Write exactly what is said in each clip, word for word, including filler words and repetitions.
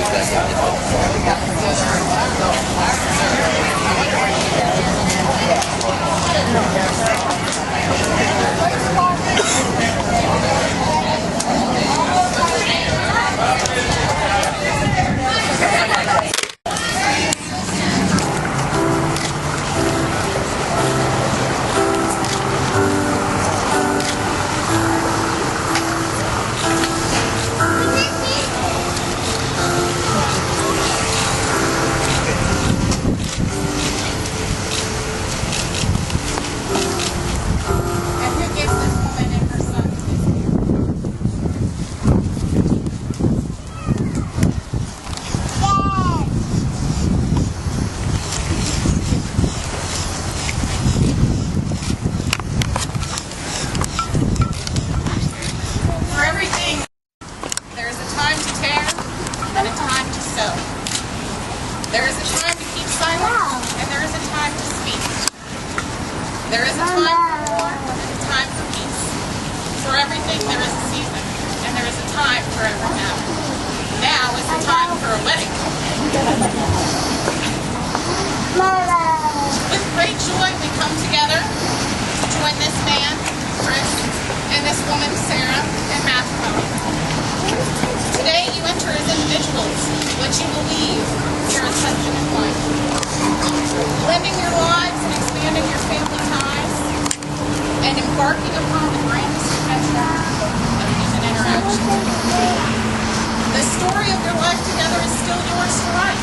There is a time to keep silent, and there is a time to speak. There is a time for war, and a time for peace. For everything there is a season, and there is a time for every matter. Now is the time for a wedding. With great joy we come together to join this man, Chris, and this woman, Sarah, in matrimony. Today you enter as individuals, what you believe here as husband and wife. Blending your lives and expanding your family ties, and embarking upon the grandest adventure of human interaction. The story of your life together is still yours to write.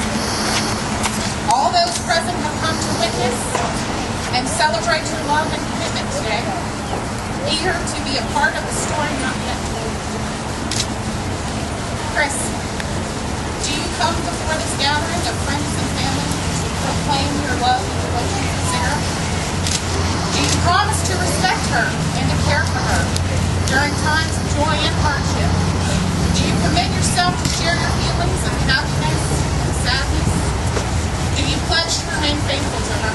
All those present have come to witness and celebrate your love and commitment today, eager to be a part of the story not yet told. Chris, do you come before this gathering of friends and family to proclaim your love and devotion to Sarah? Do you promise to respect her and to care for her during times of joy and hardship? Do you commit yourself to share your feelings of happiness and sadness? Do you pledge to remain faithful to her?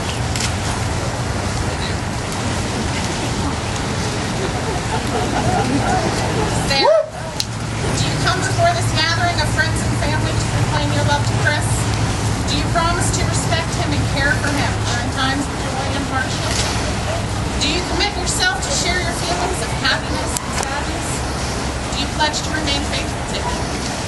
Sarah, do you come before this gathering of friends and family to proclaim your love to Chris? Do you promise to respect him and care for him during times of joy and hardship? Do you commit yourself to share your feelings of happiness and sadness? Do you pledge to remain faithful to him?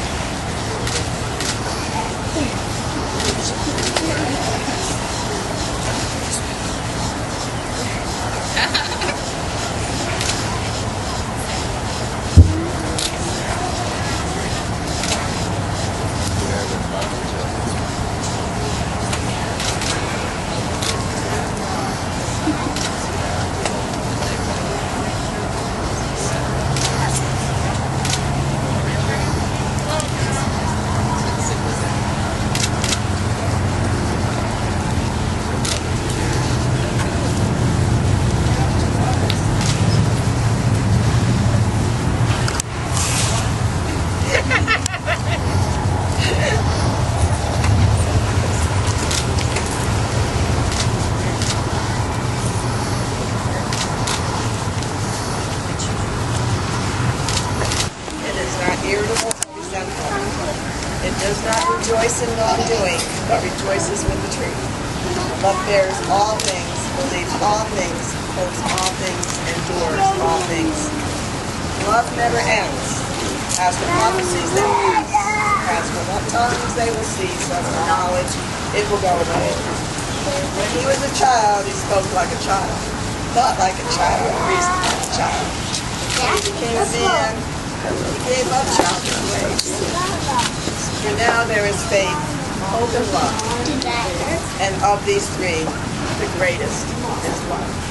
Irritable and resentful. It does not rejoice in wrongdoing, but rejoices with the truth. Love bears all things, believes all things, hopes all things, endures all things. Love never ends. As for prophecies, they cease. As for what tongues they will cease, as for knowledge, it will go away. When he was a child, he spoke like a child, thought like a child, reasoned like a child. When he became a man, he gave up childish ways. For now there is faith, hope, and love. And of these three, the greatest is love.